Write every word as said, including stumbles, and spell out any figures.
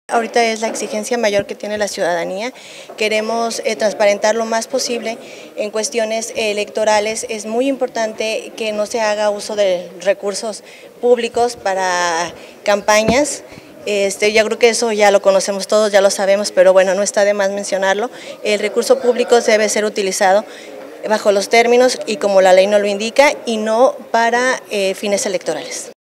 Ahorita es la exigencia mayor que tiene la ciudadanía. Queremos eh, transparentar lo más posible en cuestiones electorales. Es muy importante que no se haga uso de recursos públicos para campañas. Este, yo creo que eso ya lo conocemos todos, ya lo sabemos, pero bueno, no está de más mencionarlo. El recurso público debe ser utilizado bajo los términos y como la ley nos lo indica y no para eh, fines electorales.